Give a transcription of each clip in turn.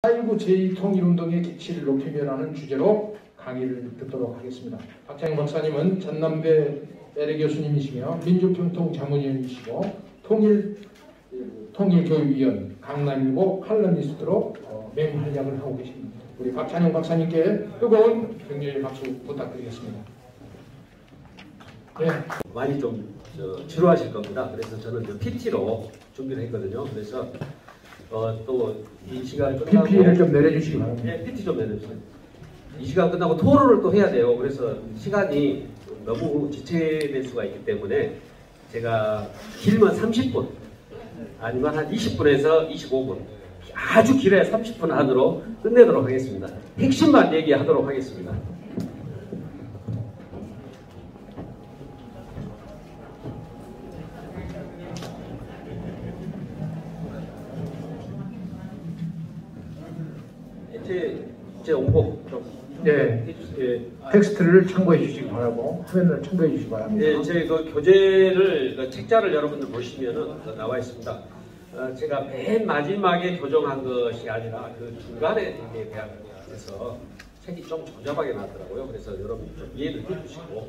4.19 제2통일운동의 기치를 높이며라는 주제로 강의를 듣도록 하겠습니다. 박창영 박사님은 전남대 애례 교수님이시며 민주평통 자문위원이시고 통일교육위원, 강남일보 칼럼니스트로 맹활약을 하고 계십니다. 우리 박찬영 박사님께 뜨거운 격려의 박수 부탁드리겠습니다. 네. 많이 좀 지루하실 겁니다. 그래서 저는 PT로 준비를 했거든요. 그래서 또 이 시간 끝나고 PP를 좀 내려주시기 바랍니다. 네, PT 좀 내려주세요. 이 시간 끝나고 토론을 또 해야 돼요. 그래서 시간이 너무 지체될 수가 있기 때문에 제가 길면 30분 아니면 한 20분에서 25분 아주 길어야 30분 안으로 끝내도록 하겠습니다. 핵심만 얘기하도록 하겠습니다. 제 원고 좀 해주세요. 텍스트를 참고해 주시기 바라고 화면을 참고해 주시기 바랍니다. 네, 제 그 교재를 책자를 여러분들 보시면은 나와 있습니다. 제가 맨 마지막에 교정한 것이 아니라 그 중간에 대해서 책이 좀 조잡하게 나왔더라고요. 그래서 여러분 좀 이해를 해주시고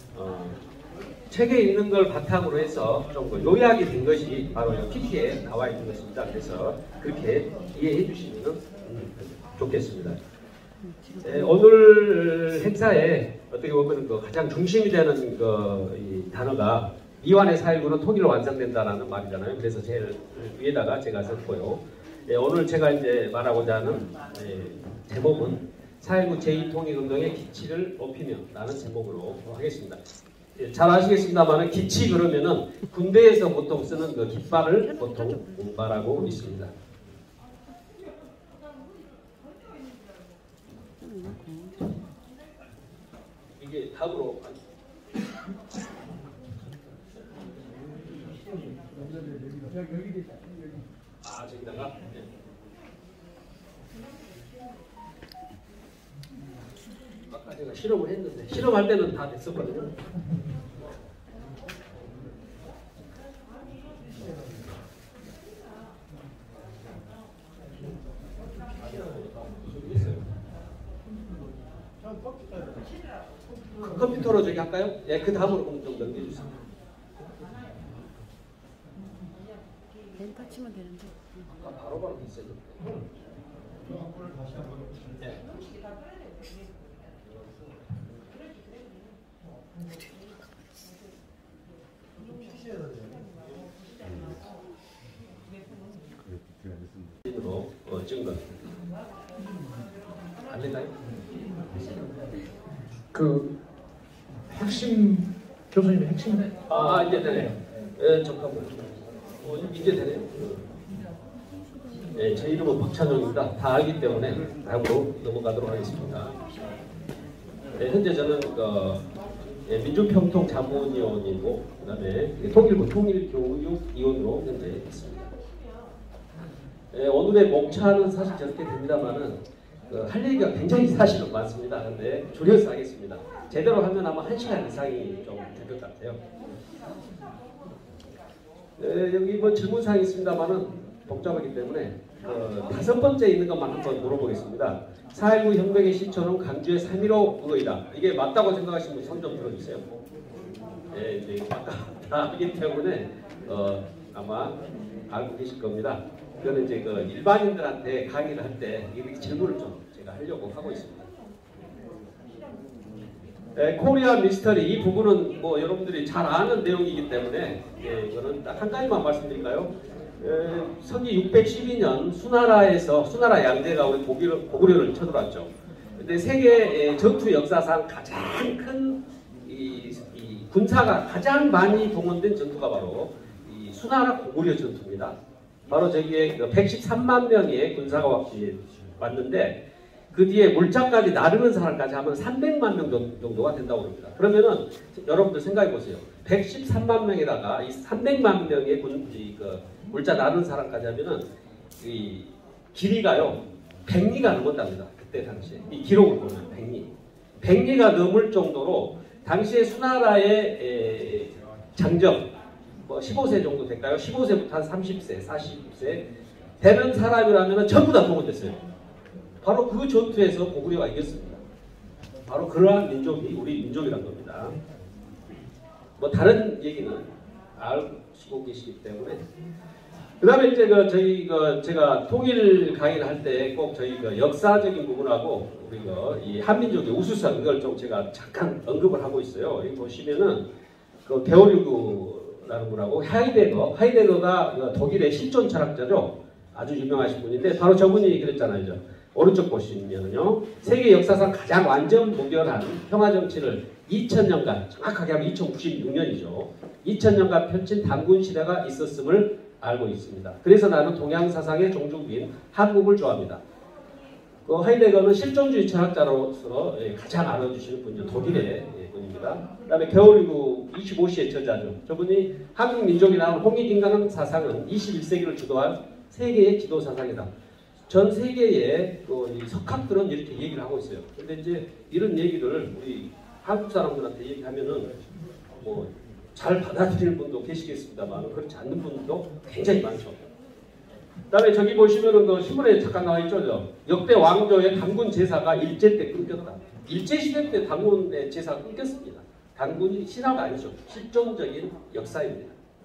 책에 있는 걸 바탕으로 해서 좀 요약이 된 것이 바로 PP에 나와 있는 것입니다. 그래서 그렇게 이해해 주시면 좋겠습니다. 네, 오늘 행사에 어떻게 보면 가장 중심이 되는 이 단어가 미완의 4.19는 통일로 완성된다라는 말이잖아요. 그래서 제일 위에다가 제가 썼고요. 네, 오늘 제가 이제 말하고자 하는 제목은 4.19 제2통일운동의 기치를 높이며 라는 제목으로 하겠습니다. 네, 잘 아시겠습니다만 기치 그러면은 군대에서 보통 쓰는 그 깃발을 보통 말하고 있습니다. 이게 답으로 저기다가 네. 아까 제가 실험을 했는데 실험할 때는 다 됐었거든요. 컴퓨터로 저기 할까요? 예, 그 다음으로 좀 넘겨주세요. 렌터 치면 되는데. 아까 바로바로 있어요. 예. 으로 찍은 것. 안 되나요? 그 핵심 교수님의 핵심 이제 되네요. 예, 잠깐만. 이제 되네요. 예, 제 이름은 박찬영입니다. 다 알기 때문에 다음으로 넘어가도록 하겠습니다. 예, 현재 저는 민주평통 자문위원이고 그다음에 통일부 통일교육위원으로 현재 있습니다. 예, 오늘의 목차는 사실 저렇게 됩니다만은 할 얘기가 굉장히 사실은 많습니다. 그런데 줄여서 하겠습니다. 제대로 하면 아마 1시간 이상이 좀 될 것 같아요. 여기 뭐 질문사항이 있습니다만은 복잡하기 때문에 5번째 있는 것만 한번 물어보겠습니다. 4.19 혁명의 시초는 강주의 3.15 그거이다. 이게 맞다고 생각하시는 분 손 좀 들어주세요. 네, 이제 맞다기 때문에 아마 알고 계실 겁니다. 이거는 이제 일반인들한테 강의를 할 때 이렇게 질문을 좀 제가 하려고 하고 있습니다. 코리아 미스터리 이 부분은 뭐 여러분들이 잘 아는 내용이기 때문에 이거는 딱 한 가지만 말씀드릴까요? 서기 612년 수나라 양제가 우리 고구려를 쳐들어왔죠. 근데 세계 전투 역사상 가장 큰 이 군사가 가장 많이 동원된 전투가 바로 이 수나라 고구려 전투입니다. 바로 저기에 113만 명의 군사가 왔는데 그 뒤에 물자까지 나르는 사람까지 하면 300만 명 정도가 된다고 합니다. 그러면은 여러분들 생각해 보세요. 113만 명에다가 이 300만 명의 물자 나르는 사람까지 하면은 이 길이가요 100리가 넘었답니다. 그때 당시에 이 기록을 보면 100리가 넘을 정도로 당시에 수나라의 장정 뭐 15세 정도 될까요? 15세부터 한 30세, 40세 되는 사람이라면 전부 다 동원됐어요. 바로 그 전투에서 고구려가 이겼습니다. 바로 그러한 민족이 우리 민족이란 겁니다. 뭐 다른 얘기는 알고 계시기 때문에. 그 다음에 이제 제가 통일 강의를 할 때 꼭 저희 역사적인 부분하고 우리 이 한민족의 우수성 이걸 좀 제가 잠깐 언급을 하고 있어요. 여기 보시면은 그 게오르그라는 분하고 하이데거가 독일의 실존 철학자죠. 아주 유명하신 분인데 바로 저분이 그랬잖아요. 오른쪽 보시면은요. 세계 역사상 가장 완전 무결한 평화 정치를 2000년간 정확하게 하면 2096년이죠. 2000년간 펼친 단군 시대가 있었음을 알고 있습니다. 그래서 나는 동양 사상의 종주국인 한국을 좋아합니다. 그 하이데거는 실존주의 철학자로서 가장 알아주시는 분이죠. 독일의 분입니다. 그 다음에 게오르그 25시의 저자죠. 저분이 한국 민족이나 홍익인간 사상은 21세기를 주도한 세계의 지도 사상이다. 전 세계의 이 석학들은 이렇게 얘기를 하고 있어요. 근데 이제 이런 얘기를 우리 한국 사람들한테 얘기하면은 뭐 잘 받아들이는 분도 계시겠습니다만 그렇지 않는 분도 굉장히 많죠. 그 다음에 저기 보시면은 그 신문에 잠깐 나와 있죠. 역대 왕조의 단군 제사가 일제 때 끊겼다. 일제시대 때 단군의 제사가 끊겼습니다. 단군이 신화가 아니죠. 실존적인 역사입니다.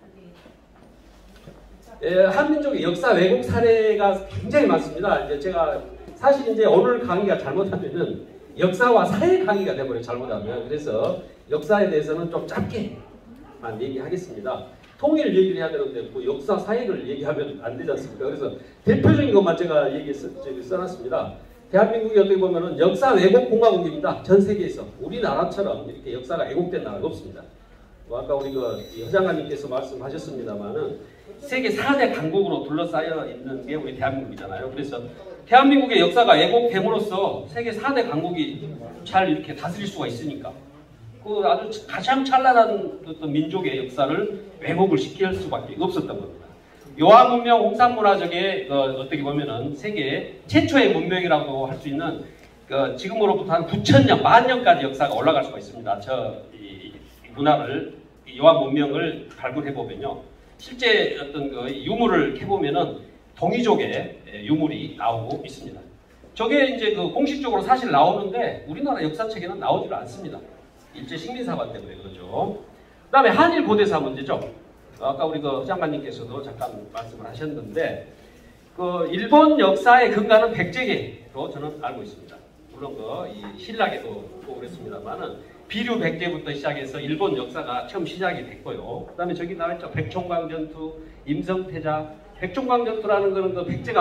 한민족의 역사 왜곡 사례가 굉장히 많습니다. 이제 제가 사실 이제 오늘 강의가 잘못하면은 역사와 사회 강의가 되버려요. 잘못하면. 그래서 역사에 대해서는 좀 짧게만 얘기하겠습니다. 통일 얘기를 해야 되는데 뭐 역사 사회를 얘기하면 안 되지 않습니까? 그래서 대표적인 것만 제가 써놨습니다. 대한민국이 어떻게 보면은 역사 왜곡 공화국입니다. 전 세계에서 우리나라처럼 이렇게 역사가 왜곡된 나라가 없습니다. 뭐 아까 우리 회장님께서 말씀하셨습니다만은 세계 4대 강국으로 둘러싸여 있는 게 우리 대한민국이잖아요. 그래서 대한민국의 역사가 왜곡됨으로써 세계 4대 강국이 잘 이렇게 다스릴 수가 있으니까 그 아주 가장 찬란한 어떤 민족의 역사를 왜곡을 시킬 수밖에 없었던 겁니다. 요하 문명 홍산문화적의 어떻게 보면은 세계 최초의 문명이라고 할 수 있는 지금으로부터 한 9,000년, 10,000년까지 역사가 올라갈 수가 있습니다. 이 문화를 요하 문명을 발굴해 보면요, 실제 어떤 유물을 캐보면은 동이족의 유물이 나오고 있습니다. 저게 이제 공식적으로 사실 나오는데 우리나라 역사책에는 나오질 않습니다. 일제 식민사관 때문에 그렇죠. 그 다음에 한일 고대사 문제죠. 아까 우리 회장관님께서도 잠깐 말씀을 하셨는데 일본 역사의 근간은 백제계로 저는 알고 있습니다. 물론 이 신라계도 보고 그랬습니다만은 비류 백제부터 시작해서 일본 역사가 처음 시작이 됐고요. 그 다음에 저기 나와있죠. 백총광 전투, 임성태자. 백총광 전투라는 거는 백제가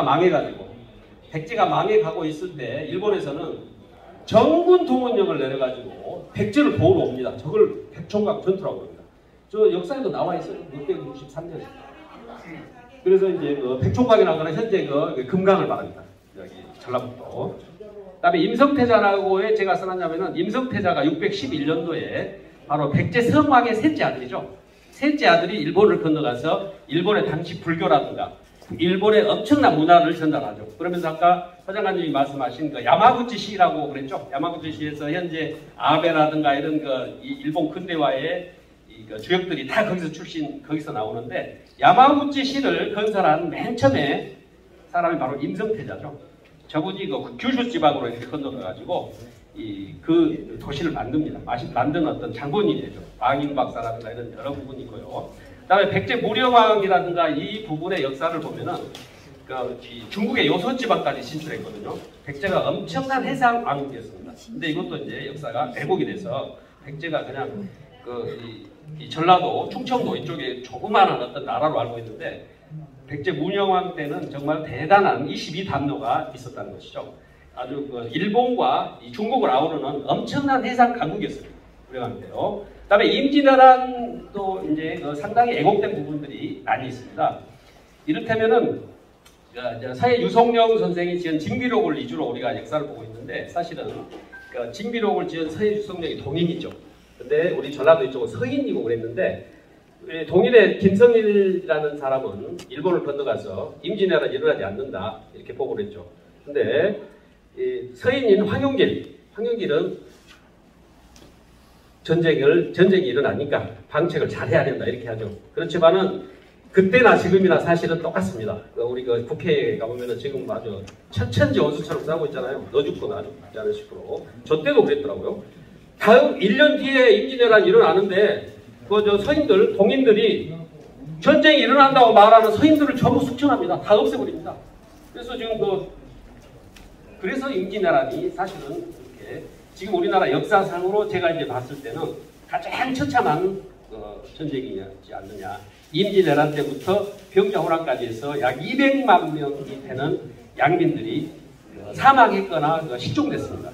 망해가고 있을 때 일본에서는 정군 동원령을 내려가지고 백제를 보호로 옵니다. 저걸 백총광 전투라고 합니다. 저 역사에도 나와 있어요. 663년에. 그래서 이제 백총광이라는 거는 현재 금강을 말합니다. 여기 전라북도. 그다음에 임성태자라고에 제가 써놨냐면은 임성태자가 611년도에 바로 백제 성왕의 셋째 아들이죠. 셋째 아들이 일본을 건너가서 일본의 당시 불교라든가 일본의 엄청난 문화를 전달하죠. 그러면서 아까 회장관님이 말씀하신 야마구치 시라고 그랬죠. 야마구치 시에서 현재 아베라든가 이런 일본 근대화의 주역들이 다 거기서 나오는데 야마구치 시를 건설한 맨 처음에 사람이 바로 임성태자죠. 저분이 규슈 지방으로 이렇게 건너가지고 그 도시를 만듭니다. 만든 어떤 장본인이 되죠. 방인 박사라든가 이런 여러 부분이 있고요. 그다음에 백제 무령왕이라든가 이 부분의 역사를 보면은 중국의 요소 지방까지 진출했거든요. 백제가 엄청난 해상 왕국이었습니다. 근데 이것도 이제 역사가 왜곡이 돼서 백제가 그냥 이 전라도, 충청도 이쪽에 조그마한 어떤 나라로 알고 있는데 백제 문영왕 때는 정말 대단한 22담로가 있었다는 것이죠. 아주 일본과 중국을 아우르는 엄청난 해상 강국이었습니다. 그래가지고요. 그다음에 임진왜란도 이제 상당히 왜곡된 부분들이 많이 있습니다. 이를테면은 서해 유성룡 선생이 지은 징비록을 위주로 우리가 역사를 보고 있는데 사실은 징비록을 지은 서해 유성룡이 동인이죠. 근데 우리 전라도 이쪽은 서인이고 그랬는데 동일의 김성일이라는 사람은 일본을 건너가서 임진왜란이 일어나지 않는다 이렇게 보고 그랬죠. 근데 서인인 황용길은 전쟁이 일어나니까 방책을 잘 해야 된다 이렇게 하죠. 그렇지만은 그때나 지금이나 사실은 똑같습니다. 우리 그 국회에 가보면은 지금 아주 천천지 원수처럼 싸고 있잖아요. 너 죽고 나 죽지 않은 식으로. 저 때도 그랬더라고요. 다음 1년 뒤에 임진왜란이 일어나는데 그 서인들, 동인들이 전쟁이 일어난다고 말하는 서인들을 전부 숙청합니다. 다 없애버립니다. 그래서 지금 그래서 임진왜란이 사실은 이렇게 지금 우리나라 역사상으로 제가 이제 봤을 때는 가장 처참한 전쟁이지 않느냐. 임진왜란 때부터 병자호란까지 해서 약 200만 명이 되는 양민들이 사망했거나 실종됐습니다.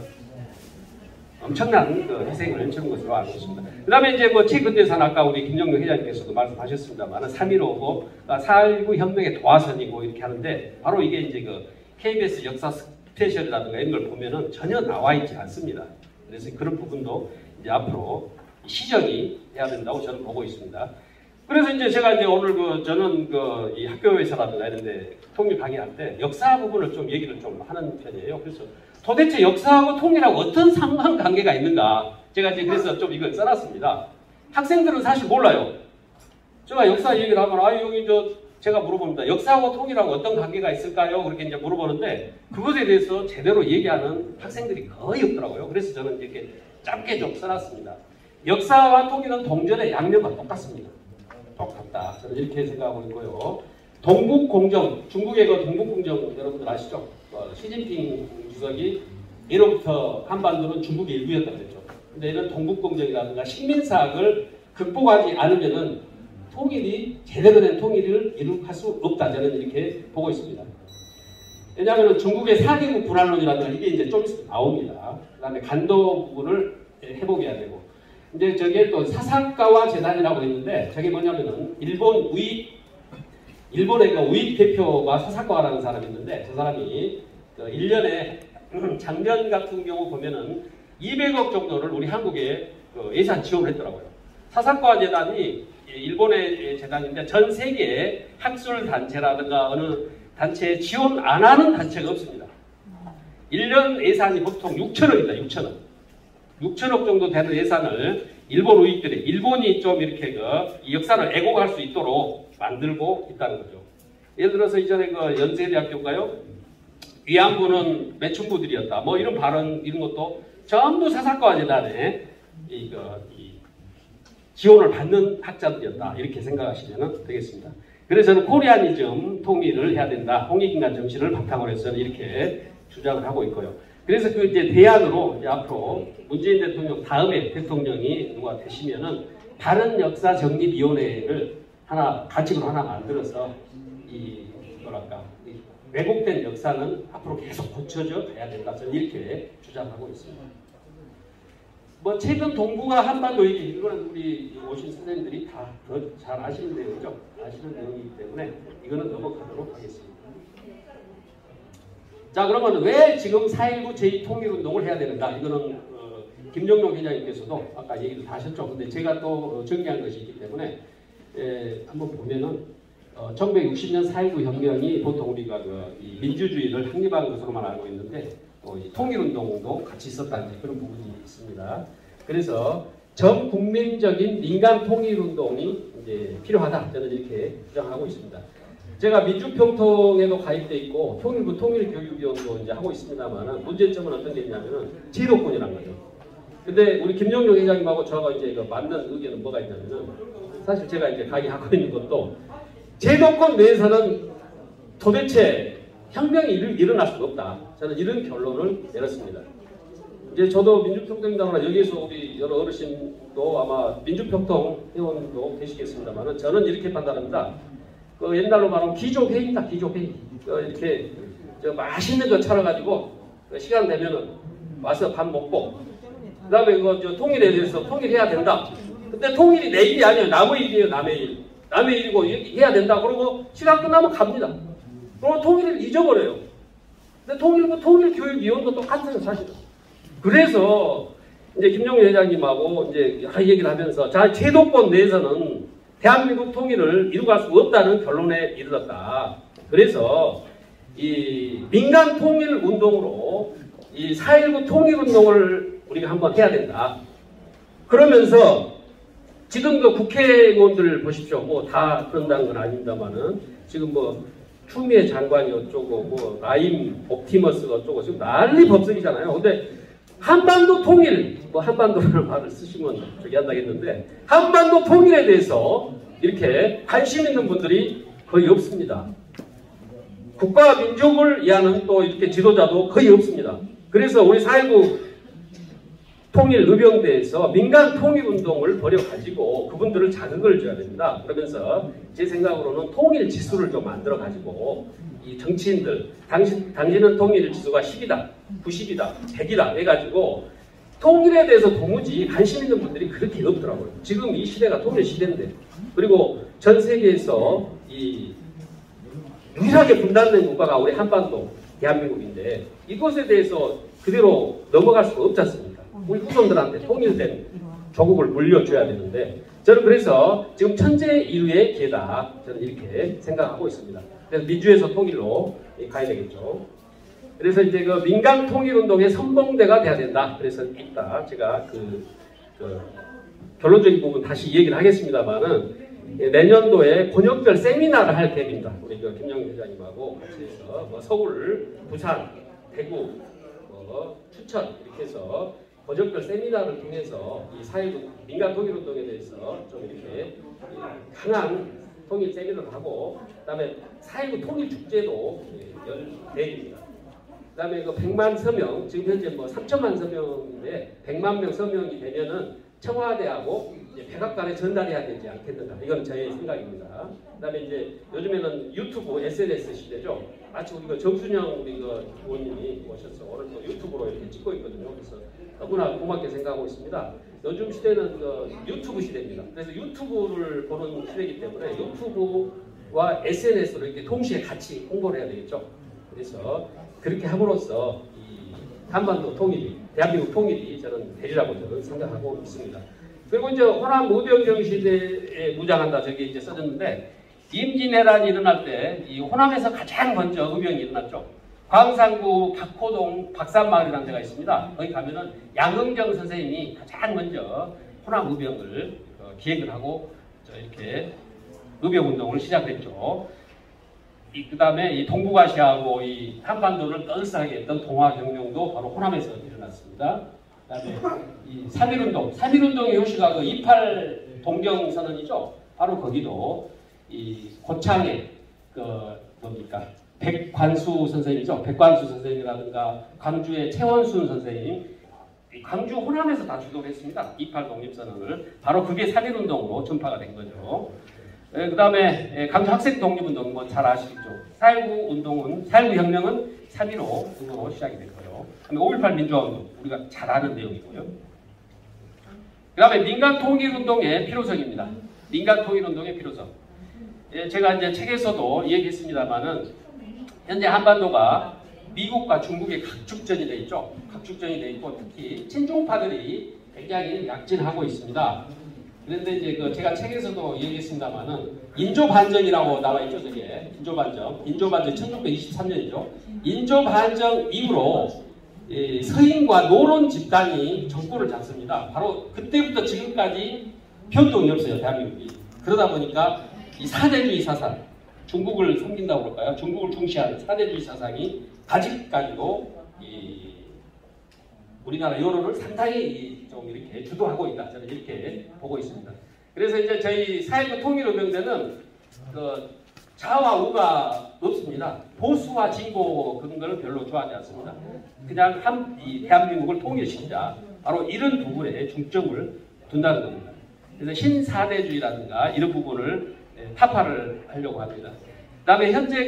엄청난 희생을 치른 것으로 알고 있습니다. 그 다음에 이제 최근대사는 아까 우리 김정용 회장님께서도 말씀하셨습니다만 3.15고 4.19 혁명의 도화선이고 이렇게 하는데 바로 이게 이제 KBS 역사 스페셜이라든가 이런 걸 보면은 전혀 나와 있지 않습니다. 그래서 그런 부분도 이제 앞으로 시정이 돼야 된다고 저는 보고 있습니다. 그래서 이제 제가 이제 오늘 저는 이 학교에서라든가 이런데 통일 강의할 때 역사 부분을 좀 얘기를 좀 하는 편이에요. 그래서 도대체 역사하고 통일하고 어떤 상관관계가 있는가? 제가 이제 그래서 좀 이걸 써놨습니다. 학생들은 사실 몰라요. 제가 역사 얘기를 하면 여기 제가 물어봅니다. 역사하고 통일하고 어떤 관계가 있을까요? 그렇게 이제 물어보는데 그것에 대해서 제대로 얘기하는 학생들이 거의 없더라고요. 그래서 저는 이렇게 짧게 좀 써놨습니다. 역사와 통일은 동전의 양면과 똑같습니다. 똑같다. 저는 이렇게 생각하고 있고요. 동북공정, 중국의 동북공정 여러분들 아시죠? 시진핑 주석이 예로부터 한반도는 중국의 일부였다고 그랬죠. 근데 이런 동북공정이라든가 식민사학을 극복하지 않으면은 제대로 된 통일을 이룩할 수 없다. 저는 이렇게 보고 있습니다. 왜냐하면 중국의 4개국 분할론이라든가 이게 이제 좀 있으면 나옵니다. 그 다음에 간도 부분을 회복해야 되고. 근데 저게 또 사사카와 재단이라고 있는데 저게 뭐냐면은 일본의 우익 대표가 사사카와라는 사람이 있는데 저 사람이 1년에 작년 같은 경우 보면은 200억 정도를 우리 한국에 예산 지원을 했더라고요. 사사카와 재단이 일본의 재단인데 전 세계에 학술 단체라든가 어느 단체에 지원 안 하는 단체가 없습니다. 1년 예산이 보통 6천억입니다. 6천억. 6천억 정도 되는 예산을 일본 우익들이 일본이 좀 이렇게 이 역사를 애곡할 수 있도록 만들고 있다는 거죠. 예를 들어서 이전에 연세대학교인가요? 위안부는 매춘부들이었다. 이런 발언 이런 것도 전부 사사카와 재단에 지원을 받는 학자들이었다. 이렇게 생각하시면 되겠습니다. 그래서 저는 코리아니즘 통일을 해야 된다. 홍익인간 정신을 바탕으로 해서 이렇게 주장을 하고 있고요. 그래서 이제 대안으로 이제 앞으로 문재인 대통령 다음에 대통령이 누가 되시면은 다른 역사 정립위원회를 가칭으로 하나 만들어서 왜곡된 역사는 앞으로 계속 고쳐져 가야 된다. 저는 이렇게 주장하고 있습니다. 최근 동북아 한반도 얘기 이거는 우리 오신 선생님들이 다 더 잘 아시는 내용이죠. 아시는 내용이기 때문에 이거는 넘어가도록 하겠습니다. 자, 그러면 왜 지금 4.19 제2통일운동을 해야 되는가? 이거는 김정용 회장님께서도 아까 얘기를 다 하셨죠. 근데 제가 또 정리한 것이 있기 때문에 한번 보면은 1960년 4.19 혁명이 보통 우리가 이 민주주의를 확립한 것으로만 알고 있는데 이 통일운동도 같이 있었다는 그런 부분이 있습니다. 그래서 전 국민적인 민간 통일운동이 이제 필요하다. 저는 이렇게 주장하고 있습니다. 제가 민주평통에도 가입돼 있고 통일부 통일교육위원도 이제 하고 있습니다만은 문제점은 어떤 게 있냐면은 제도권이라는 거죠. 근데 우리 김정용 회장님하고 저하고 이제 맞는 의견은 뭐가 있냐면은 사실 제가 이제 강의하고 있는 것도 제도권 내에서는 도대체 혁명이 일어날 수가 없다. 저는 이런 결론을 내렸습니다. 이제 저도 민주평통이다거나 여기에서 우리 여러 어르신도 아마 민주평통 회원도 계시겠습니다만은 저는 이렇게 판단합니다. 옛날로 말하면 기조회의다. 기조회의. 이렇게 맛있는 거 차려가지고 시간 되면은 와서 밥 먹고 그 다음에 통일에 대해서 통일해야 된다. 근데 통일이 내 일이 아니에요. 남의 일이에요. 남의 일. 남의 일이고 해야 된다. 그러고 시간 끝나면 갑니다. 그러고 통일을 잊어버려요. 근데 통일교육위원도 똑같아요. 사실은. 그래서 이제 김정일 회장님하고 이제 얘기를 하면서 자, 제도권 내에서는 대한민국 통일을 이루갈 수 없다는 결론에 이르렀다. 그래서 이 민간 통일 운동으로 이 4.19 통일 운동을 우리가 한번 해야 된다. 그러면서 지금 그 국회의원들 보십시오. 뭐 다 그런다는 건 아닙니다만은 지금 뭐 추미애 장관이 어쩌고 뭐 라임 옵티머스가 어쩌고 지금 난리 법석이잖아요. 근데 한반도 통일, 뭐 한반도라는 말을 쓰시면 저기 한다겠는데 한반도 통일에 대해서 이렇게 관심 있는 분들이 거의 없습니다. 국가와 민족을 위하는 또 이렇게 지도자도 거의 없습니다. 그래서 우리 4.19 통일 의병대에서 민간 통일 운동을 벌여가지고 그분들을 자극을 줘야 됩니다. 그러면서 제 생각으로는 통일 지수를 좀 만들어가지고 이 정치인들, 당신은 통일 지수가 10이다, 90이다, 100이다 해가지고 통일에 대해서 도무지 관심 있는 분들이 그렇게 없더라고요. 지금 이 시대가 통일 시대인데, 그리고 전 세계에서 이 유일하게 분단된 국가가 우리 한반도 대한민국인데 이것에 대해서 그대로 넘어갈 수가 없지 않습니까? 우리 후손들한테 통일된 조국을 물려줘야 되는데, 저는 그래서 지금 천재인류의 기회다, 저는 이렇게 생각하고 있습니다. 그래서 민주에서 통일로 가야 되겠죠. 그래서 이제 그 민간 통일 운동의 선봉대가 돼야 된다. 그래서 이따 제가 그 결론적인 부분 다시 얘기를 하겠습니다만은 내년도에 권역별 세미나를 할 계획입니다. 우리 그 김영민 회장님하고 같이 해서 뭐 서울, 부산, 대구, 추천 이렇게 해서 권역별 세미나를 통해서 이 4.19 민간 통일 운동에 대해서 좀 이렇게 강한 통일 세미나를 하고, 그다음에 4.19 통일 축제도 열 계획입니다. 그다음에 그 100만 서명, 지금 현재 뭐 3천만 서명인데 100만 명 서명이 되면은 청와대하고 이제 백악관에 전달해야 되지 않겠는가. 이건 저의 생각입니다. 그다음에 이제 요즘에는 유튜브, SNS 시대죠. 마치 우리 그 정순영 우리 그 의원님이 오셔서 오늘 또 유튜브로 이렇게 찍고 있거든요. 그래서 너무나 고맙게 생각하고 있습니다. 요즘 시대는 그 유튜브 시대입니다. 그래서 유튜브를 보는 시대이기 때문에 유튜브와 SNS로 이렇게 동시에 같이 홍보를 해야 되겠죠. 그래서 그렇게 함으로써 이 한반도 통일이, 대한민국 통일이 저는 되리라고 저는 생각하고 있습니다. 그리고 이제 호남 의병정 시대에 무장한다 저기 이제 써졌는데, 임진왜란이 일어날 때 이 호남에서 가장 먼저 의병이 일어났죠. 광산구 박호동 박산마을이라는 데가 있습니다. 거기 가면은 양흥정 선생님이 가장 먼저 호남 의병을 기획을 하고 이렇게 의병 운동을 시작했죠. 그 다음에 이 동북아시아하고 이 한반도를 떠들썩하게 했던 동아혁명도 바로 호남에서 일어났습니다. 그 다음에 이 3.1운동, 3.1운동의 효시가 그 28 동경선언이죠. 바로 거기도 이 고창의 그 뭡니까 백관수 선생님이죠. 백관수 선생님이라든가 광주의 최원순 선생님, 광주 호남에서 다 주도를 했습니다. 28 독립선언을. 바로 그게 3.1운동으로 전파가 된 거죠. 그 다음에 광주 학생 독립운동 뭐 잘 아시죠. 4.19 운동은, 4.19 혁명은 3.15 운동으로 시작이 됐고요. 그 다음에 5.18 민주화운동, 우리가 잘 아는 내용이고요. 그 다음에 민간 통일운동의 필요성입니다. 민간 통일운동의 필요성. 제가 이제 책에서도 얘기했습니다만은 현재 한반도가 미국과 중국의 각축전이 되어 있죠. 각축전이 되어 있고 특히 친중파들이 굉장히 약진하고 있습니다. 그런데 이제 그 제가 책에서도 얘기했습니다만은 인조반정이라고 나와 있죠. 저게 인조반정. 인조반정 1623년이죠. 인조반정 이후로 서인과 노론 집단이 정권을 잡습니다. 바로 그때부터 지금까지 변동이 없어요. 대한민국이. 그러다 보니까 이 사대주의 사상, 중국을 섬긴다고 그럴까요? 중국을 중시하는 사대주의 사상이 아직까지도 우리나라 여론을 상당히 좀 이렇게 주도하고 있다. 저는 이렇게 보고 있습니다. 그래서 이제 저희 4.19 통일의병대는 그 좌와 우가 없습니다. 보수와 진보 그런 걸 별로 좋아하지 않습니다. 그냥 이 대한민국을 통일시키자. 바로 이런 부분에 중점을 둔다는 겁니다. 그래서 신사대주의라든가 이런 부분을 타파를 하려고 합니다. 그 다음에 현재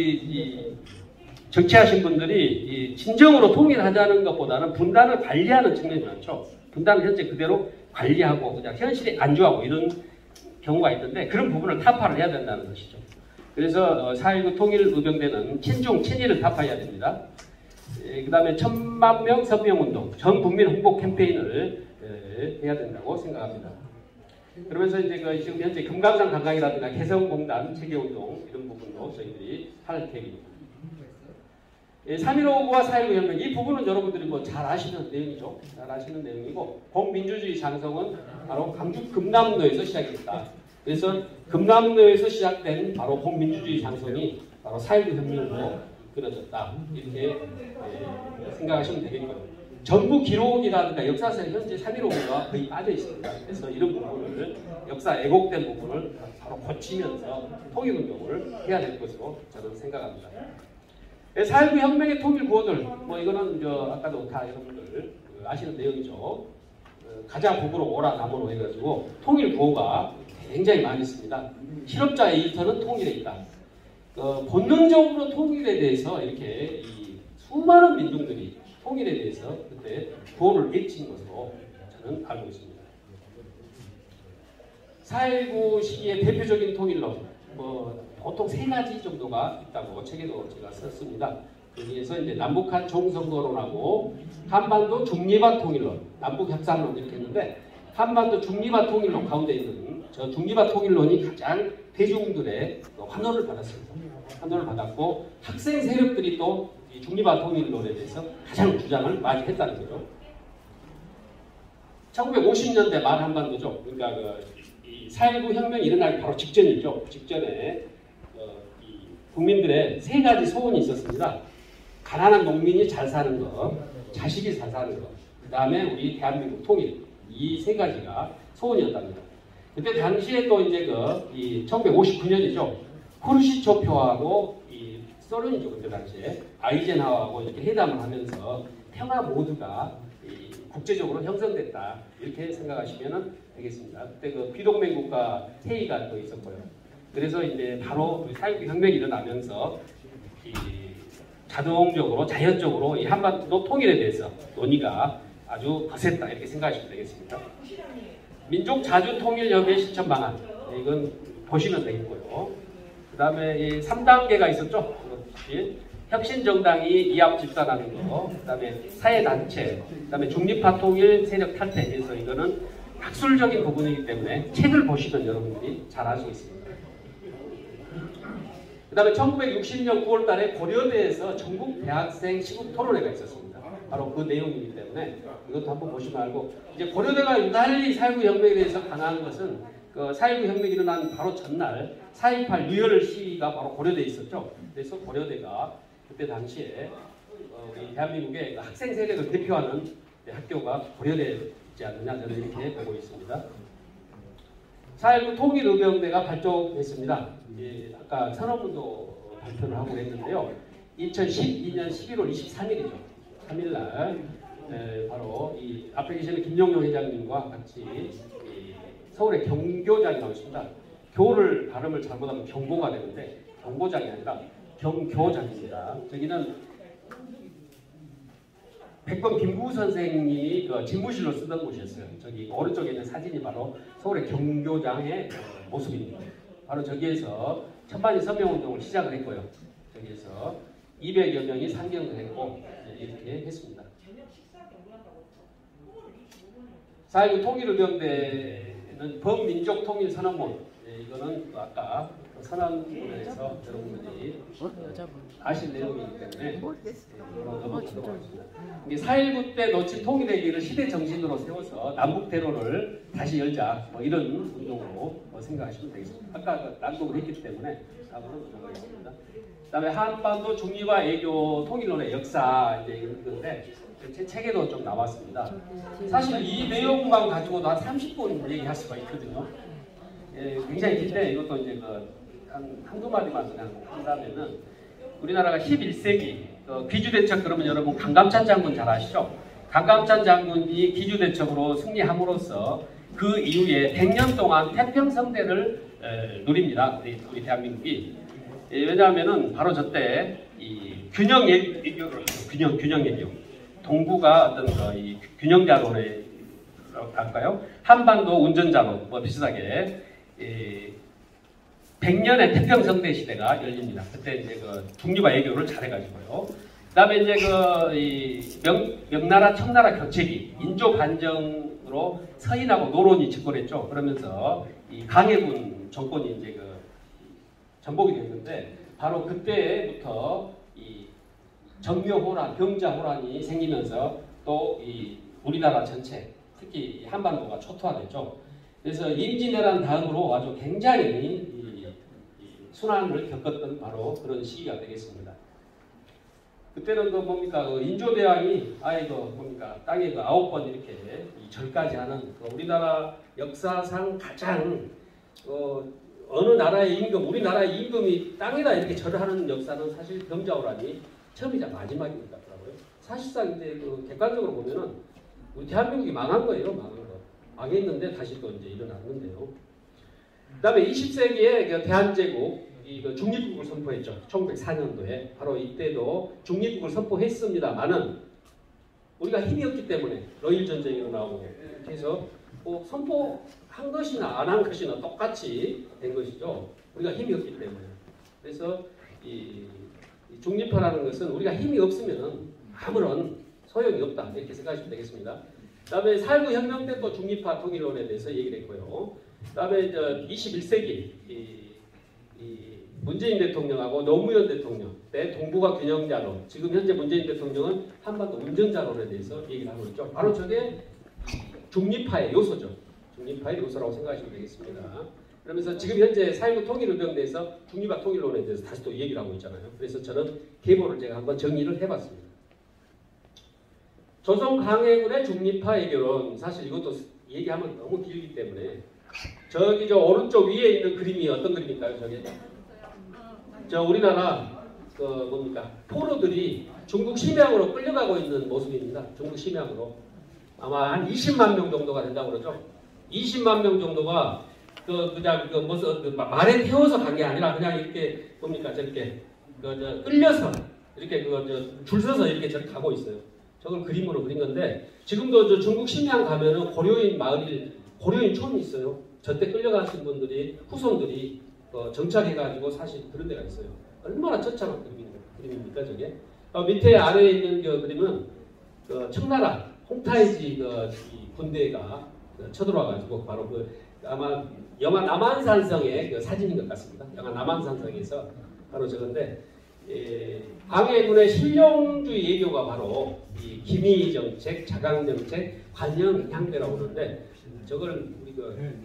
정치하신 분들이 진정으로 통일하자는 것보다는 분단을 관리하는 측면이 많죠. 분단을 현재 그대로 관리하고 그냥 현실에 안주하고 이런 경우가 있는데 그런 부분을 타파를 해야 된다는 것이죠. 그래서 4.19 통일의병대는 친중, 친일을 타파해야 됩니다. 그 다음에 1000만 명 서명운동, 전 국민 홍보 캠페인을 해야 된다고 생각합니다. 그러면서 이제 지금 현재 금강산 관광이라든가 개성공단 체계운동 이런 부분도 저희들이 할 계획입니다. 3.15와 4.19 혁명 이 부분은 여러분들이 뭐 잘 아시는 내용이죠. 잘 아시는 내용이고 공민주주의 장성은 바로 강주 금남로에서 시작했다. 그래서 금남로에서 시작된 바로 공민주주의 장성이 바로 4.19 혁명으로 이끌어졌다. 이렇게 생각하시면 되겠고요. 전부 기록이라든가 역사상 현재 3.15가 거의 빠져 있습니다. 그래서 이런 부분을 역사 왜곡된 부분을 바로 고치면서 통일운동을 해야 될 것으로 저는 생각합니다. 4.19 혁명의 통일 구호들, 뭐 이거는 아까도 다 여러분들 아시는 내용이죠. 가자 북으로 오라 남으로 해가지고 통일 구호가 굉장히 많이 있습니다. 실업자의 일터는 통일에 있다. 본능적으로 통일에 대해서 이렇게 이 수많은 민중들이 통일에 대해서 그때 구호를 외친 것으로 저는 알고 있습니다. 4.19 시기의 대표적인 통일론, 보통 3가지 정도가 있다고 책에도 제가 썼습니다. 여기에서 이제 남북한 종선거론하고 한반도 중립화 통일론, 남북 협상론 이렇게 했는데 한반도 중립화 통일론 가운데 있는 저 중립화 통일론이 가장 대중들의 환호를 받았습니다. 환호를 받았고 학생 세력들이 또 이 중립화 통일론에 대해서 가장 주장을 많이 했다는 거죠. 1950년대 말 한반도죠. 그러니까 이 4.19 혁명이 일어나기 바로 직전이죠. 직전에 이 국민들의 3가지 소원이 있었습니다. 가난한 농민이 잘 사는 것, 자식이 잘 사는 것, 그 다음에 우리 대한민국 통일, 이 3가지가 소원이었답니다. 그때 당시에 또 이제 이 1959년이죠. 크루시초프하고 이 소련이죠. 그때 당시에 아이젠하워하고 이렇게 회담을 하면서 평화 모드가 국제적으로 형성됐다. 이렇게 생각하시면 되겠습니다. 그때 비동맹 국가 회의가 또 있었고요. 그래서 이제 바로 4.19 혁명이 일어나면서 자동적으로 자연적으로 이 한반도 통일에 대해서 논의가 아주 거셌다. 이렇게 생각하시면 되겠습니다. 민족 자주 통일 협의 실천 방안. 이건 보시면 되겠고요. 그 다음에 3단계가 있었죠. 혁신정당이 이합 집단하는 거, 그 다음에 사회단체, 그 다음에 중립화 통일 세력 탈퇴해서 이거는 학술적인 부분이기 때문에 책을 보시면 여러분들이 잘 아시겠습니다. 그 다음에 1960년 9월 달에 고려대에서 전국 대학생 시국 토론회가 있었습니다. 바로 그 내용이기 때문에 이것도 한번 보시면 알고, 이제 고려대가 유달리 4.19 혁명에 대해서 강한 것은 4.19 혁명이 일어난 바로 전날 4.28 유혈 시위가 바로 고려대에 있었죠. 그래서 고려대가 그때 당시에 우리 대한민국의 학생 세력을 대표하는 학교가 고려대이지 않느냐 저는 이렇게 보고 있습니다. 4.19 통일의병대가 발족했습니다. 아까 선언문도 발표를 하고 했는데요. 2012년 11월 23일이죠. 3일날 바로 이 앞에 계시는 김용용 회장님과 같이 서울의 경교장이라고 있습니다. 교를 발음을 잘못하면 경고가 되는데 경고장이 아니라 경교장입니다. 저기는 백범 김구 선생님이 집무실로 쓰던 곳이었어요. 저기 오른쪽에 있는 사진이 바로 서울의 경교장의 모습입니다. 바로 저기에서 천만인 서명운동을 시작을 했고요. 저기에서 200여 명이 상경을 했고 이렇게 했습니다. 4.19 통일의병대는 범민족 통일 선언문. 이거는 아까 선언문에서 여러분들이 아실 내용이기 때문에 넘어가도록 하겠습니다. 4.19 때 놓친 통일의 시대 정신으로 세워서 남북 대로를 다시 열자, 이런 운동으로 생각하시면 되겠습니다. 아까 낭독을 했기 때문에 다음으로 넘어가겠습니다. 그 다음에 한반도 중립화 애교 통일론의 역사 이제 이건데 제 책에도 좀 나왔습니다. 사실 이 내용만 가지고도 한 30분 얘기할 수가 있거든요. 굉장히 긴데 이것도 이제 한두 마디만 그냥 한다면은 우리나라가 11세기 귀주대첩 그러면 여러분 강감찬 장군 잘 아시죠? 강감찬 장군이 귀주대첩으로 승리함으로써 그 이후에 100년 동안 태평성대를 누립니다. 우리 대한민국이. 왜냐하면은 바로 저때 이 균형 외교를 균형 외교 동북아 어떤 이 균형자론에 할까요? 한반도 운전자론 비슷하게 100년의 태평성대 시대가 열립니다. 그때 이제 중립화 외교를 잘해가지고요. 그다음에 이제 명나라 청나라 교체기 인조 반정으로 서인하고 노론이 집권했죠. 그러면서 이 강해군 정권이 이제 전복이 됐는데 바로 그때부터 이 정묘호란, 병자호란이 생기면서 또 이 우리나라 전체, 특히 한반도가 초토화됐죠. 그래서 임진왜란 다음으로 아주 굉장히 이 순환을 겪었던 바로 그런 시기가 되겠습니다. 그때는 그 뭡니까 그 인조대왕이 아예 그 뭡니까 땅에 그 9번 이렇게 이 절까지 하는 그 우리나라 역사상 가장 어느 나라의 임금, 우리나라의 임금이 땅에다 이렇게 절을 하는 역사는 사실 병자호란이 처음이자 마지막인 것 같더라고요. 사실상 이제 그 객관적으로 보면은 우리 대한민국이 망한 거예요, 망한 거. 망했는데 다시 또 이제 일어났는데요. 그다음에 20세기에 그 대한제국 그 중립국을 선포했죠. 1904년도에 바로 이때도 중립국을 선포했습니다만은 우리가 힘이 없기 때문에 러일 전쟁이 일어나고 해서 뭐 선포한 것이나 안 한 것이나 똑같이 된 것이죠. 우리가 힘이 없기 때문에. 그래서 이 중립화라는 것은 우리가 힘이 없으면은 아무런 소용이 없다 이렇게 생각하시면 되겠습니다. 그다음에 4.19 혁명 때 또 중립화 통일론에 대해서 얘기를 했고요. 그다음에 21세기 이 문재인 대통령하고 노무현 대통령 때 동북아 균형자론, 지금 현재 문재인 대통령은 한반도 운전자론에 대해서 얘기를 하고 있죠. 바로 저게 중립화의 요소죠. 중립화의 요소라고 생각하시면 되겠습니다. 그러면서 지금 현재 4.19 통일의병대에서 중립화 통일론에 대해서 다시 또 얘기를 하고 있잖아요. 그래서 저는 계보를 제가 한번 정리를 해봤습니다. 조선 강해군의 중립화 애교론, 사실 이것도 얘기하면 너무 길기 때문에 저기 저 오른쪽 위에 있는 그림이 어떤 그림일까요? 저 우리나라 그 뭡니까 포로들이 중국 심양으로 끌려가고 있는 모습입니다. 중국 심양으로 아마 한 20만 명 정도가 된다고 그러죠. 20만 명 정도가 그냥 무슨 말에 태워서 간 게 아니라 그냥 이렇게 뭡니까 저렇게 끌려서 이렇게 줄 서서 이렇게 저렇게 가고 있어요. 저걸 그림으로 그린 건데 지금도 저 중국 심양 가면은 고려인 마을이 고려인 촌이 있어요. 저때 끌려가신 분들이 후손들이 정착해가지고 사실 그런 데가 있어요. 얼마나 처참한 그림입니까 저게? 밑에 아래에 있는 그 그림은 그 청나라 홍타이지 이 군대가 쳐들어와가지고 바로 아마 영화 남한산성의 그 사진인 것 같습니다. 영화 남한산성에서 바로 저건데 강해군의 실용주의 외교가 바로 이 기미 정책, 자강 정책, 관영 향배라고 그러는데 저걸 우리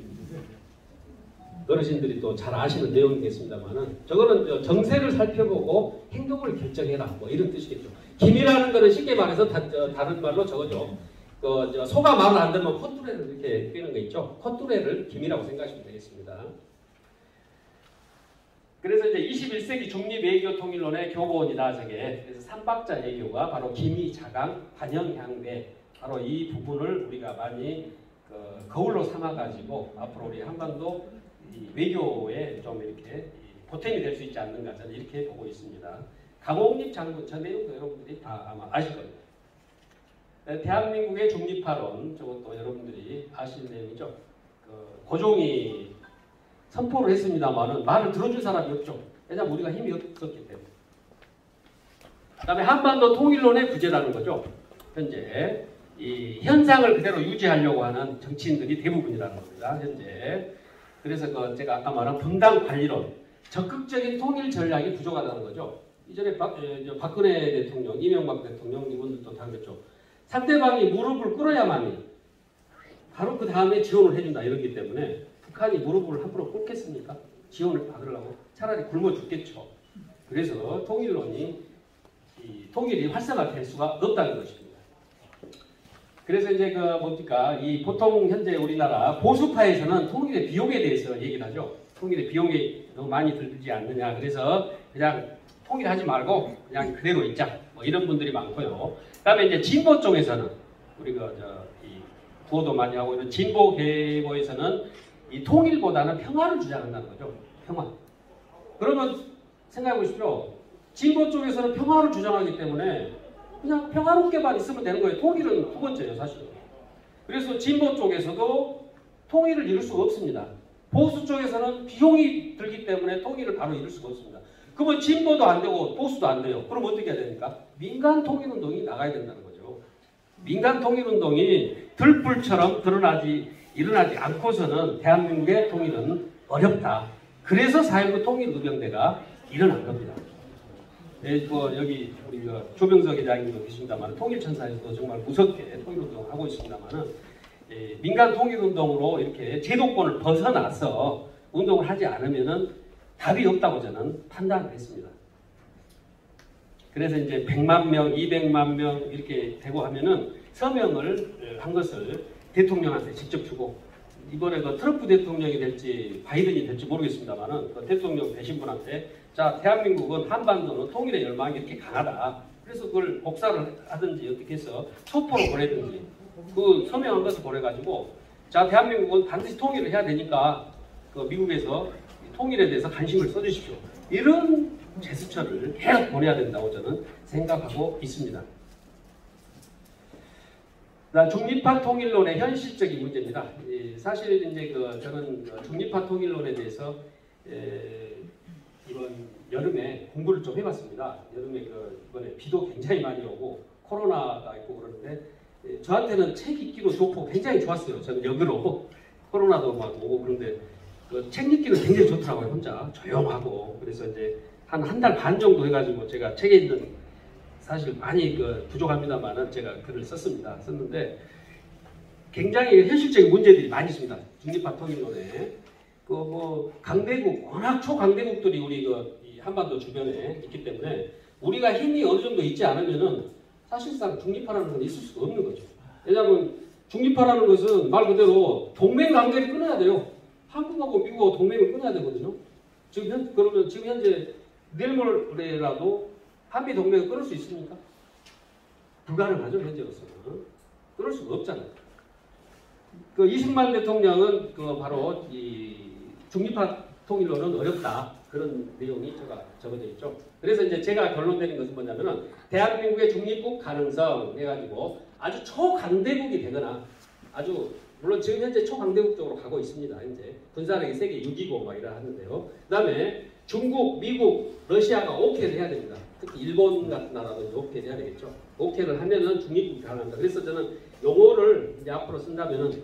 어르신들이 또 잘 아시는 내용이겠습니다만은 저거는 정세를 살펴보고 행동을 결정해라 뭐 이런 뜻이겠죠. 기미라는 거는 쉽게 말해서 다른 말로 저거죠. 소가 말을 안 들으면 콧뚜레를 이렇게 꿰는 거 있죠. 콧뚜레를 기미라고 생각하시면 되겠습니다. 그래서 이제 21세기 중립외교 통일론의 교본이다 저게. 그래서 삼박자 외교가 바로 기미, 자강, 관영, 향배 바로 이 부분을 우리가 많이 거울로 삼아가지고 앞으로 우리 한반도 이 외교에 좀 이렇게 보탬이 될 수 있지 않는가 저는 이렇게 보고 있습니다. 강홍립 장군 저 내용도 여러분들이 다 아마 아실 겁니다. 대한민국의 중립화론 저것도 여러분들이 아시는 내용이죠. 고종이 선포를 했습니다만은 말을 들어줄 사람이 없죠. 왜냐하면 우리가 힘이 없었기 때문에. 그 다음에 한반도 통일론의 부재라는 거죠. 현재 이 현상을 그대로 유지하려고 하는 정치인들이 대부분이라는 겁니다. 현재. 그래서 제가 아까 말한 분당 관리론, 적극적인 통일 전략이 부족하다는 거죠. 이전에 박근혜 대통령, 이명박 대통령 이분들도 다 그랬죠. 상대방이 무릎을 꿇어야만이 바로 그 다음에 지원을 해준다 이러기 때문에 북한이 무릎을 함부로 꿇겠습니까? 지원을 받으려고 차라리 굶어 죽겠죠. 그래서 통일론이 통일이 활성화될 수가 없다는 것입니다. 그래서 이제 뭡니까 이 보통 현재 우리나라 보수파에서는 통일의 비용에 대해서 얘기를 하죠. 통일의 비용이 너무 많이 들지 않느냐. 그래서 그냥 통일하지 말고 그냥 그대로 있자. 뭐 이런 분들이 많고요. 그다음에 이제 진보 쪽에서는 우리가 구호도 많이 하고 있는 진보 계보에서는 이 통일보다는 평화를 주장한다는 거죠. 평화. 그러면 생각해 보십시오. 진보 쪽에서는 평화를 주장하기 때문에 그냥 평화롭게만 있으면 되는 거예요. 통일은 두 번째예요, 사실은. 그래서 진보 쪽에서도 통일을 이룰 수가 없습니다. 보수 쪽에서는 비용이 들기 때문에 통일을 바로 이룰 수가 없습니다. 그러면 진보도 안 되고 보수도 안 돼요. 그럼 어떻게 해야 됩니까? 민간 통일운동이 나가야 된다는 거죠. 민간 통일운동이 들불처럼 일어나지 않고서는 대한민국의 통일은 어렵다. 그래서 4.19 통일의병대가 일어난 겁니다. 뭐 여기 우리 조병석 회장님도 계십니다만 통일천사에서도 정말 무섭게 통일운동을 하고 있습니다만은 민간 통일운동으로 이렇게 제도권을 벗어나서 운동을 하지 않으면은 답이 없다고 저는 판단을 했습니다. 그래서 이제 100만 명, 200만 명 이렇게 되고 하면은 서명을 한 것을 대통령한테 직접 주고 이번에 그 트럼프 대통령이 될지 바이든이 될지 모르겠습니다만은 그 대통령 되신 분한테 자 대한민국은 한반도는 통일의 열망이 이렇게 강하다. 그래서 그걸 복사를 하든지 어떻게 해서 초포로 보내든지 그 서명한 것을 보내가지고 자 대한민국은 반드시 통일을 해야 되니까 그 미국에서 통일에 대해서 관심을 써주십시오. 이런 제스처를 계속 보내야 된다고 저는 생각하고 있습니다. 중립화 통일론의 현실적인 문제입니다. 사실 이제 저는 중립화 통일론에 대해서 이번 여름에 공부를 좀 해봤습니다. 여름에 이번에 비도 굉장히 많이 오고 코로나가 있고 그러는데 저한테는 책 읽기도 좋고 굉장히 좋았어요. 저는 역으로 코로나도 막 오고 그런데 책 읽기는 굉장히 좋더라고요. 혼자 조용하고 그래서 이제 한 달 반 정도 해가지고 제가 책에 있는 사실 많이 부족합니다만은 제가 글을 썼는데 굉장히 현실적인 문제들이 많이 있습니다. 중립화 통일론에 강대국 워낙 초강대국들이 우리 이 한반도 주변에 있기 때문에 우리가 힘이 어느 정도 있지 않으면은 사실상 중립화라는 건 있을 수가 없는 거죠. 왜냐하면 중립화라는 것은 말 그대로 동맹 관계를 끊어야 돼요. 한국하고 미국하고 동맹을 끊어야 되거든요. 그러면 지금 현재 내일 모레라도 한미 동맹을 끊을 수 있습니까? 불가능하죠, 현재로서는. 끊을 수가 없잖아요. 이승만 대통령은 바로 이 중립화 통일론은 어렵다. 그런 내용이 적어져 있죠. 그래서 이제 제가 결론 내린 것은 뭐냐면은 대한민국의 중립국 가능성 해가지고 아주 초강대국이 되거나 물론 지금 현재 초강대국 쪽으로 가고 있습니다. 이제 군사력이 세계 6위고 막 이러 하는데요. 그 다음에 중국, 미국, 러시아가 오케이를 해야 됩니다. 특히 일본 같은 나라도 이제 오케이를 해야 되겠죠. 오케이를 하면은 중립국이 가능합니다. 그래서 저는 용어를 이제 앞으로 쓴다면은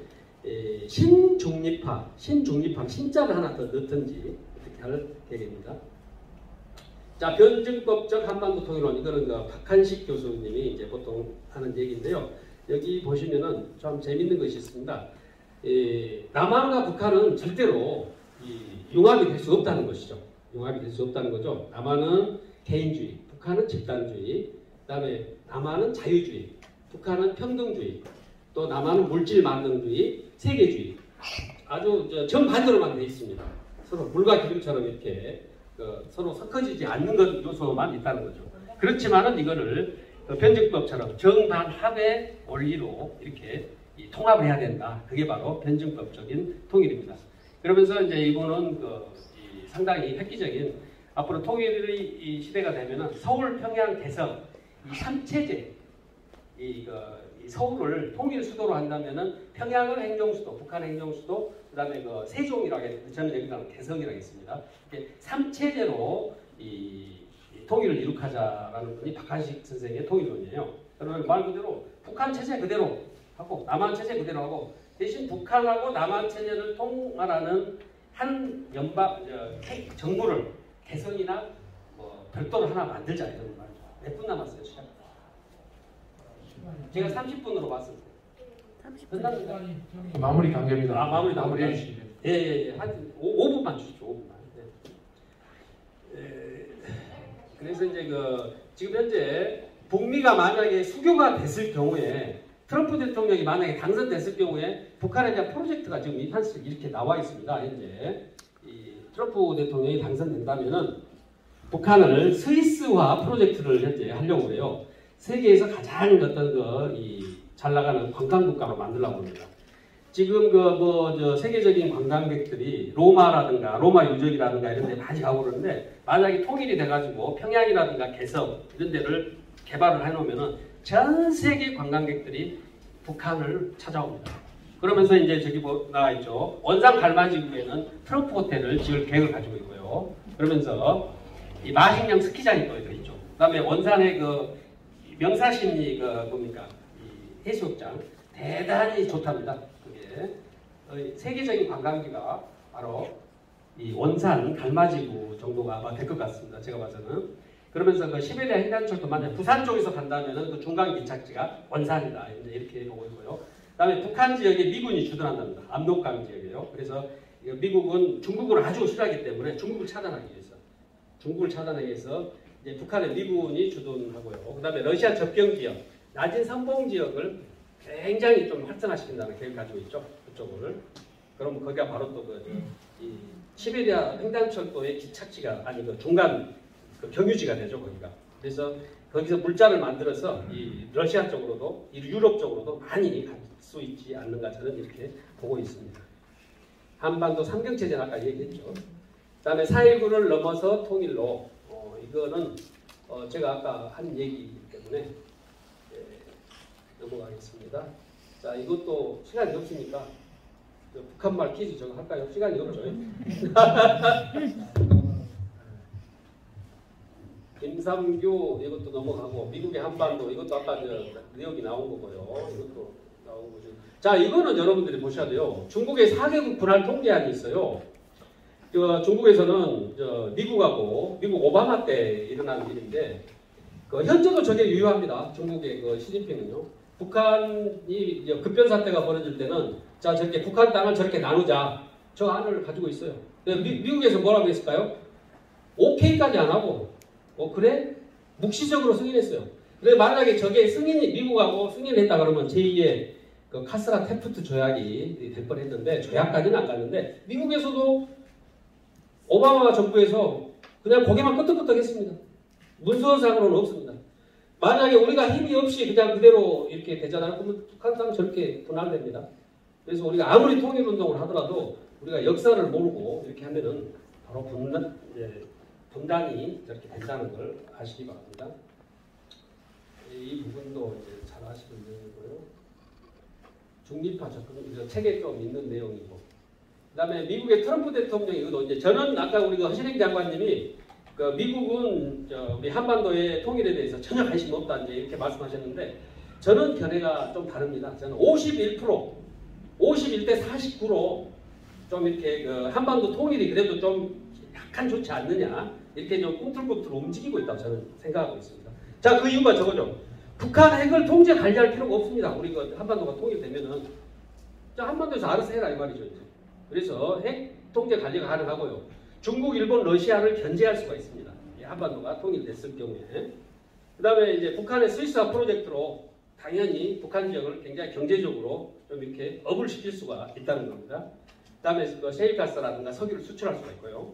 신중립화, 신자를 하나 더 넣든지 어떻게 할 계획입니다. 자, 변증법적 한반도 통일론 이거는 박한식 교수님이 이제 보통 하는 얘기인데요. 여기 보시면은 좀 재밌는 것이 있습니다. 남한과 북한은 절대로 융합이 될 수 없다는 것이죠. 융합이 될 수 없다는 거죠. 남한은 개인주의, 북한은 집단주의, 그다음에 남한은 자유주의, 북한은 평등주의, 또 남한은 물질 만능주의, 세계주의. 아주 정반대로만 되어 있습니다. 서로 물과 기름처럼 이렇게 서로 섞어지지 않는 것 요소만 있다는 거죠. 그렇지만은 이거를 변증법처럼 정반합의 원리로 이렇게 통합을 해야 된다. 그게 바로 변증법적인 통일입니다. 그러면서 이제 이분은 상당히 획기적인 앞으로 통일의 시대가 되면은 서울, 평양, 개성 이 3체제 이 서울을 통일 수도로 한다면은 평양은 행정수도, 북한 행정수도, 그다음에 세종이라고 해서 저는 여기다가 개성이라고 했습니다. 이렇게 3체제로 이 통일을 이룩하자라는 분이 박한식 선생의 통일론이에요. 그러면 말 그대로 북한 체제 그대로 하고 남한 체제 그대로 하고 대신 북한하고 남한 체제를 통할하는 한 정부를 개성이나 별도로 하나 만들자 이런 말이죠. 몇 분 남았어요, 시간? 제가 30분으로 봤을 때. 30분. 끝났습니다. 마무리 단계입니다. 마무리 해 주시죠. 예. 한 5분만 주십시오. 5분만. 그래서 이제 지금 현재 북미가 만약에 수교가 됐을 경우에 트럼프 대통령이 만약에 당선됐을 경우에 북한에 대한 프로젝트가 지금 이렇게 나와 있습니다. 현재 트럼프 대통령이 당선된다면은 북한을 스위스화 프로젝트를 현재 하려고 해요. 세계에서 가장 잘 나가는 관광국가로 만들려고 합니다. 지금 세계적인 관광객들이 로마라든가 로마 유적이라든가 이런 데 많이 가고 그러는데 만약에 통일이 돼가지고 평양이라든가 개성 이런 데를 개발을 해놓으면은 전 세계 관광객들이 북한을 찾아옵니다. 그러면서 이제 저기 나와 있죠. 원산 갈마지구에는 트럼프 호텔을 지을 계획을 가지고 있고요. 그러면서 이 마식령 스키장이 또 있죠. 그다음에 원산의 명사심리 이 해수욕장 대단히 좋답니다. 그게 세계적인 관광지가 바로 이 원산 갈마지구 정도가 아마 될 것 같습니다. 제가 봐서는. 그러면서 그 시베리아 횡단철도 만약 부산 쪽에서 간다면은 그 중간 기착지가 원산이다. 이렇게 보고 있고요. 그다음에 북한 지역에 미군이 주둔한답니다. 압록강 지역이에요. 그래서 미국은 중국을 아주 싫어하기 때문에 중국을 차단하기 위해서 이제 북한에 미군이 주둔하고요. 그다음에 러시아 접경 지역, 낮은 선봉 지역을 굉장히 좀 활성화시킨다는 계획을 가지고 있죠. 그쪽을. 그럼 거기가 바로 또 이 시베리아 횡단철도의 기착지가 아니 그 중간 그 경유지가 되죠. 거기가. 그래서 거기서 물자를 만들어서 이 러시아 쪽으로도 이 유럽 쪽으로도 많이 갈 수 있지 않는가 저는 이렇게 보고 있습니다. 한반도 삼경체제는 아까 얘기했죠. 그다음에 4.19를 넘어서 통일로 이거는 제가 아까 한 얘기이기 때문에 넘어가겠습니다. 자, 이것도 시간이 없으니까 북한말 퀴즈 저거 할까요? 시간이 없죠. 김삼규 이것도 넘어가고 미국의 한반도 이것도 아까 내용이 나온 거고요. 이것도 나온 거죠. 자, 이거는 여러분들이 보셔야 돼요. 중국의 4개국 분할 통제안이 있어요. 중국에서는 미국 오바마 때 일어난 일인데 현재도 저게 유효합니다. 중국의 시진핑은요. 북한이 급변 사태가 벌어질 때는 자 저렇게 북한 땅을 저렇게 나누자 저 안을 가지고 있어요. 미국에서 뭐라고 했을까요? 오케이까지 안 하고 그래? 묵시적으로 승인했어요. 그래 만약에 저게 미국하고 승인했다 그러면 제2의 그 카스라 테프트 조약이 될 뻔했는데 조약까지는 안 갔는데 미국에서도 오바마 정부에서 그냥 고개만 끄덕끄덕했습니다. 문서상으로는 없습니다. 만약에 우리가 힘이 없이 그냥 그대로 이렇게 되잖아요. 그러면 북한 땅 저렇게 분할됩니다. 그래서 우리가 아무리 통일운동을 하더라도 우리가 역사를 모르고 이렇게 하면은 바로 분단이 저렇게 된다는 걸 아시기 바랍니다. 이 부분도 이제 잘 아시는 내용이고요. 중립화 접근, 책에 좀 있는 내용이고. 그 다음에 미국의 트럼프 대통령이 이것도 이제 저는 아까 우리 허신행 장관님이 미국은 우리 한반도의 통일에 대해서 전혀 관심이 없다 이제 이렇게 말씀하셨는데 저는 견해가 좀 다릅니다. 저는 51%, 51대 49로 좀 이렇게 한반도 통일이 그래도 좀 약간 좋지 않느냐 이렇게 좀 꿈틀꿈틀 움직이고 있다고 저는 생각하고 있습니다. 자, 그 이유가 저거죠. 북한 핵을 통제 관리할 필요가 없습니다. 우리 한반도가 통일되면은 자 한반도에서 알아서 해라 이 말이죠. 이제. 그래서 핵 통제 관리가 가능하고요. 중국, 일본, 러시아를 견제할 수가 있습니다. 한반도가 통일됐을 경우에. 그 다음에 이제 북한의 스위스화 프로젝트로 당연히 북한 지역을 굉장히 경제적으로 좀 이렇게 업을 시킬 수가 있다는 겁니다. 그 다음에 셰일가스라든가 석유를 수출할 수가 있고요.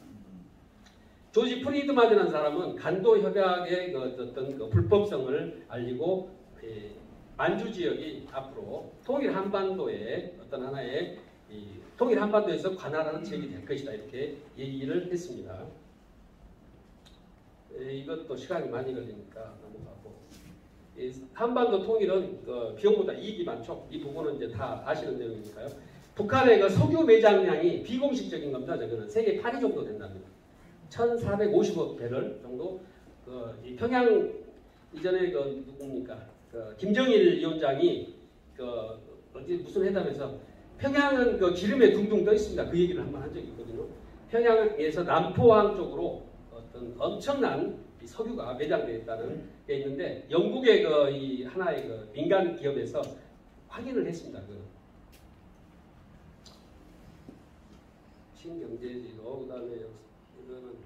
조지 프리드만이라는 사람은 간도 협약의 어떤 불법성을 알리고 만주 지역이 앞으로 통일 한반도의 어떤 하나의 통일 한반도에서 관할하는 지역이 될 것이다 이렇게 얘기를 했습니다. 이것도 시간이 많이 걸리니까 넘어가고 한반도 통일은 비용보다 이익이 많죠. 이 부분은 이제 다 아시는 내용이니까요. 북한의 석유 매장량이 비공식적인 겁니다. 저거는 세계 8위 정도 된답니다. 1,450억 배럴 정도. 이 평양 이전에 누굽니까? 김정일 위원장이 어디 무슨 회담에서 평양은 기름에 둥둥 떠 있습니다. 그 얘기를 한번 한 적이 있거든요. 평양에서 남포항 쪽으로 어떤 엄청난 석유가 매장되어 있다는 게 있는데 영국의 이 하나의 민간 기업에서 확인을 했습니다. 신경제지로 그다음에 이거는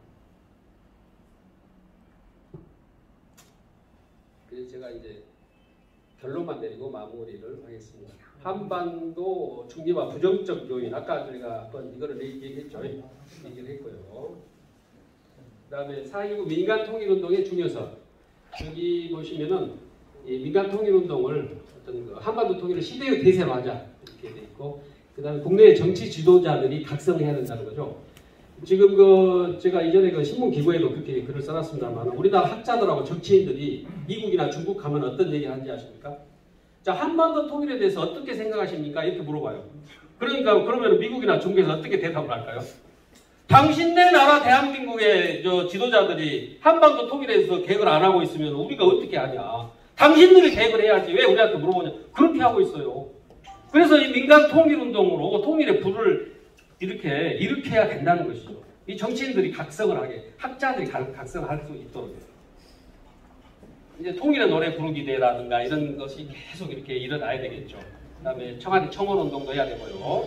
그래서 제가 이제 결론만 내리고 마무리를 하겠습니다. 한반도 중립화 부정적 요인 아까 저희가 한번 이거를 얘기했죠. 얘기를 했고요. 그 다음에 4.19 민간 통일운동의 중요성. 여기 보시면은 이 민간 통일운동을 어떤 한반도 통일을 시대의 대세로 하자 이렇게 돼 있고, 그 다음에 국내의 정치 지도자들이 각성해야 된다는 거죠. 지금 제가 이전에 신문 기고에도 그렇게 글을 써놨습니다만 우리나라 학자들하고 정치인들이 미국이나 중국 가면 어떤 얘기 하는지 아십니까? 자, 한반도 통일에 대해서 어떻게 생각하십니까? 이렇게 물어봐요. 그러니까 그러면 미국이나 중국에서 어떻게 대답을 할까요? 당신네 나라 대한민국의 지도자들이 한반도 통일에 대해서 계획을 안 하고 있으면 우리가 어떻게 하냐? 당신들이 계획을 해야지 왜 우리한테 물어보냐? 그렇게 하고 있어요. 그래서 이 민간 통일운동으로 통일의 불을 이렇게 일으켜야 된다는 것이죠. 이 정치인들이 각성을 하게, 학자들이 각성할 수 있도록 이제 통일의 노래 부르기 대회라든가 이런 것이 계속 이렇게 일어나야 되겠죠. 그다음에 청와대 청원운동도 해야 되고요.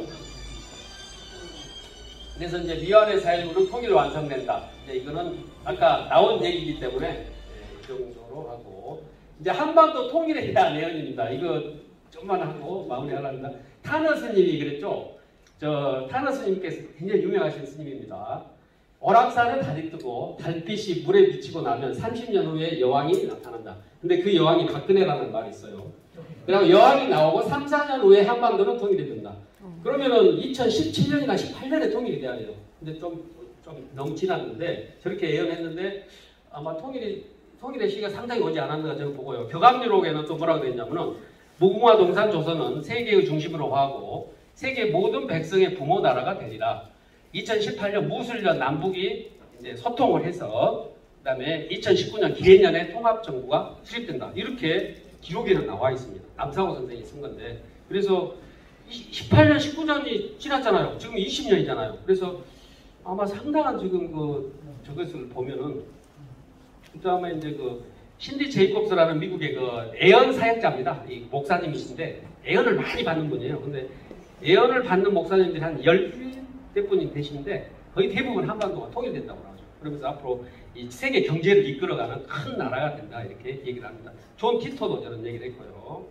그래서 이제 미완의 4.19는 통일 완성된다. 이제 이거는 아까 나온 얘기이기 때문에 이 정도로 하고, 이제 한반도 통일에 대한 내용입니다. 이거 좀만 하고 마무리하랍니다. 타너 스님이 그랬죠. 타너 스님께서 굉장히 유명하신 스님입니다. 오락산에 달이 뜨고 달빛이 물에 비치고 나면 30년 후에 여왕이 나타난다. 근데 그 여왕이 박근혜라는 말이 있어요. 그리고 여왕이 나오고 3, 4년 후에 한반도는 통일이 된다. 그러면은 2017년이나 18년에 통일이 돼야 돼요. 근데 좀 너무 지났는데 저렇게 예언했는데 아마 통일의 시기가 상당히 오지 않았는가 저는 보고요. 벽암유록에는 또 뭐라고 되어 있냐면은 무궁화 동산 조선은 세계의 중심으로 하고 세계 모든 백성의 부모 나라가 되리라. 2018년 무술년 남북이 이제 소통을 해서 그다음에 2019년 기해년에 통합정부가 수립된다. 이렇게 기록에는 나와 있습니다. 남상호 선생이 쓴 건데, 그래서 18년, 19년이 지났잖아요. 지금 20년이잖아요. 그래서 아마 상당한 지금 저것을 보면은, 그다음에 이제 신디 제이콥스라는 미국의 예언 사역자입니다. 이 목사님이신데 예언을 많이 받는 분이에요. 근데 예언을 받는 목사님들이 한 10대뿐이 되시는데 거의 대부분 한반도가 통일된다고 하죠. 그러면서 앞으로 이 세계 경제를 이끌어가는 큰 나라가 된다 이렇게 얘기를 합니다. 존 티토도 저런 얘기를 했고요.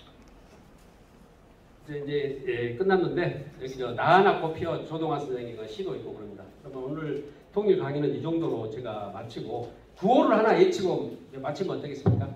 이제 끝났는데 여기 나하나 꽃피어 조동환 선생님 시도 있고 그럽니다. 그러면 오늘 통일 강의는 이 정도로 제가 마치고 구호를 하나 외치고 마치면 어떻겠습니까?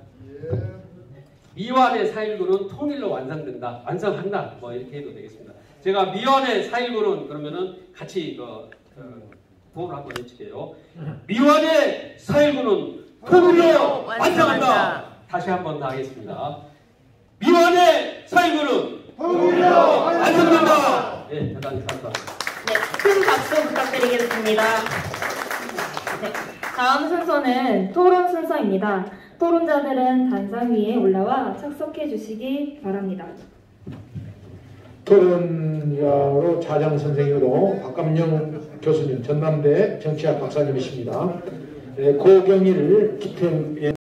미완의 4.19는 통일로 완성된다, 완성한다, 뭐 이렇게 해도 되겠습니다. 제가 미완의 4.19는 그러면은 같이 구호를 한번 외칠게요. 미완의 4.19는 통일로 완성한다. 다시 한번 더 하겠습니다. 미완의 4.19는 통일로 완성된다. 네, 대단히 감사합니다. 네, 큰 박수 부탁드리겠습니다. 네, 다음 순서는 토론 순서입니다. 토론자들은 단상 위에 올라와 착석해 주시기 바랍니다. 토론자로 차장 선생님으로 박감영 교수님, 전남대 정치학 박사님이십니다. 고경일 기태